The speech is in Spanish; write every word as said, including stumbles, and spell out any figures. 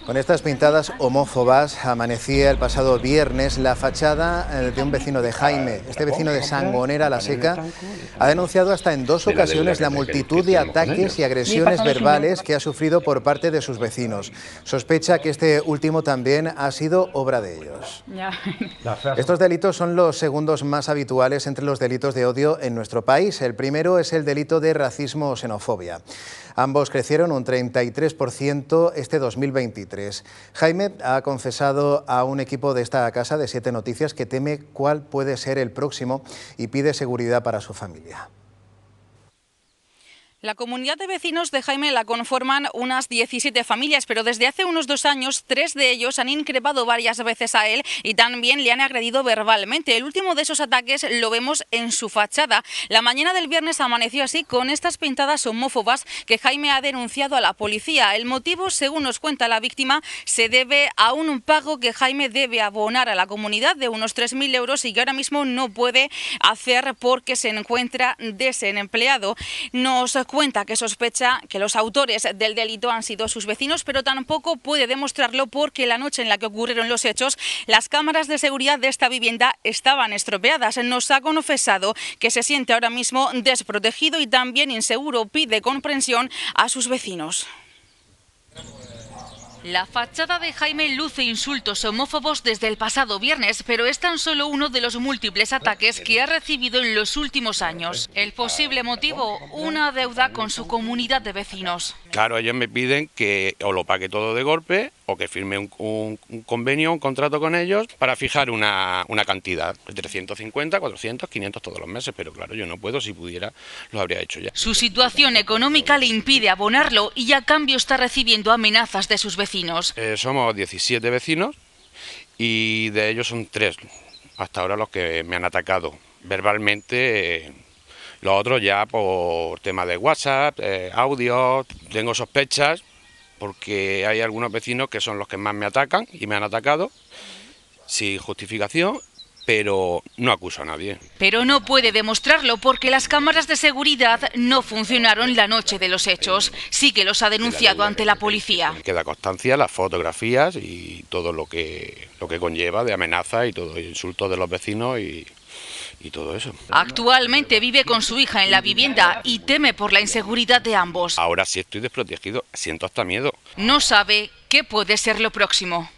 Con estas pintadas homófobas amanecía el pasado viernes la fachada de un vecino de Jaime. Este vecino de Sangonera la Seca ha denunciado hasta en dos ocasiones la multitud de ataques y agresiones verbales que ha sufrido por parte de sus vecinos. Sospecha que este último también ha sido obra de ellos. Estos delitos son los segundos más habituales entre los delitos de odio en nuestro país. El primero es el delito de racismo o xenofobia. Ambos crecieron un treinta y tres por ciento este dos mil veintitrés. Jaime ha confesado a un equipo de esta casa de Siete Noticias que teme cuál puede ser el próximo y pide seguridad para su familia. La comunidad de vecinos de Jaime la conforman unas diecisiete familias, pero desde hace unos dos años, tres de ellos han increpado varias veces a él y también le han agredido verbalmente. El último de esos ataques lo vemos en su fachada. La mañana del viernes amaneció así, con estas pintadas homófobas que Jaime ha denunciado a la policía. El motivo, según nos cuenta la víctima, se debe a un pago que Jaime debe abonar a la comunidad de unos tres mil euros y que ahora mismo no puede hacer porque se encuentra desempleado. Nos cuenta que sospecha que los autores del delito han sido sus vecinos, pero tampoco puede demostrarlo porque la noche en la que ocurrieron los hechos, las cámaras de seguridad de esta vivienda estaban estropeadas. Nos ha confesado que se siente ahora mismo desprotegido y también inseguro. Pide comprensión a sus vecinos. La fachada de Jaime luce insultos homófobos desde el pasado viernes, pero es tan solo uno de los múltiples ataques que ha recibido en los últimos años. El posible motivo, una deuda con su comunidad de vecinos. Claro, ellos me piden que o lo pague todo de golpe o que firme un, un, un convenio, un contrato con ellos para fijar una, una cantidad, trescientos cincuenta, cuatrocientos, quinientos todos los meses, pero claro, yo no puedo, si pudiera lo habría hecho ya. Su situación económica le impide abonarlo y a cambio está recibiendo amenazas de sus vecinos. Eh, somos diecisiete vecinos y de ellos son tres hasta ahora los que me han atacado verbalmente. Eh, los otros ya por tema de WhatsApp, eh, audio, tengo sospechas porque hay algunos vecinos que son los que más me atacan y me han atacado sin justificación, pero no acuso a nadie. Pero no puede demostrarlo porque las cámaras de seguridad no funcionaron la noche de los hechos. Sí que los ha denunciado ante la policía. Queda constancia, las fotografías y todo lo que, lo que conlleva de amenaza y todo, insultos de los vecinos y... y todo eso. Actualmente vive con su hija en la vivienda y teme por la inseguridad de ambos. Ahora sí estoy desprotegido, siento hasta miedo. No sabe qué puede ser lo próximo.